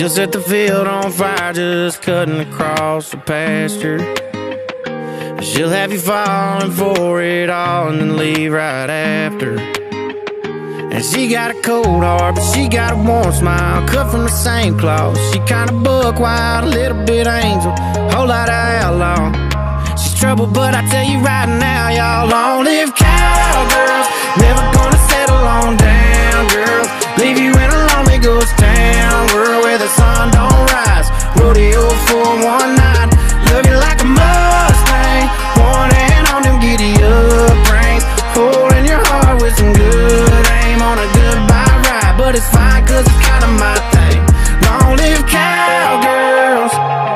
She'll set the field on fire just cutting across the pasture. She'll have you falling for it all and then leave right after. And she got a cold heart, but she got a warm smile, cut from the same cloth. She kinda buck wild, a little bit angel, whole lot of outlaw. She's trouble, but I tell you right now, y'all, long live cowgirls. Never gonna settle on down, girls. Leave you in a lonely ghost town, world where the sun don't rise. Rodeo for one night, love you like a Mustang. One hand on them giddy up reins, holding your heart with some good aim on a goodbye ride. But it's fine, cause it's kinda my thing. Long live cowgirls.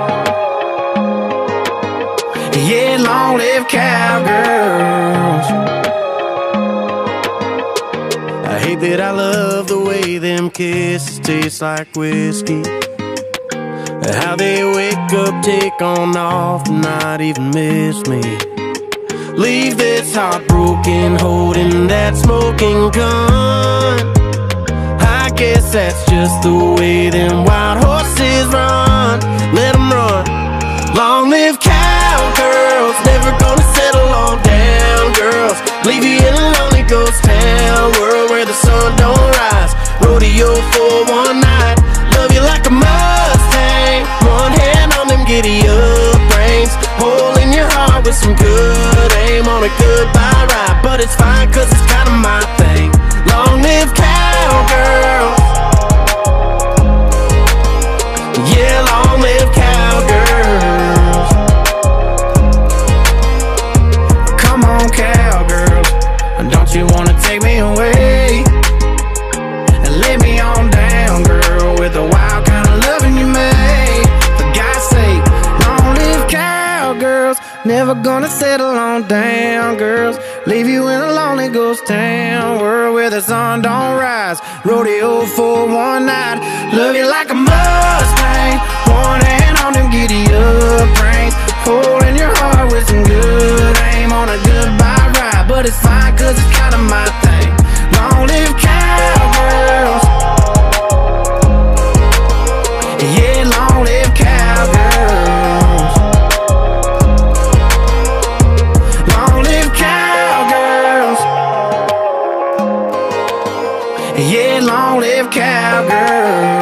Yeah, long live cowgirls. I hate that I love the way them kisses taste like whiskey, how they wake up, take on off, not even miss me. Leave this heartbroken, holding that smoking gun. I guess that's just the way them wild horses run. Let them run. Long live cowgirls, never gonna settle on down, girls. Leave you in a lonely ghost town, world where the sun don't rise. Rodeo for one night, love you like a Mustang. One hand on them giddy up reins, holding your heart with some good aim on a goodbye ride. But it's fine, cause it's kinda my thing. Long live cowgirls. Yeah, long live cowgirls. Come on, cowgirls, don't you wanna take me away and lay me on down, girl, with the wild kind of loving you made. For God's sake, long live cowgirls. Never gonna settle on down, girls. Leave you in a lonely ghost town, world where the sun don't rise. Rodeo for one night, love you like a Mustang. One hand on them giddy up reins, holding your heart with some good aim on a goodbye ride. But it's fine, cause it's kinda my thing. Long live cowgirls. Yeah, long live cowgirls. Long live cowgirls. Yeah, long live cowgirls.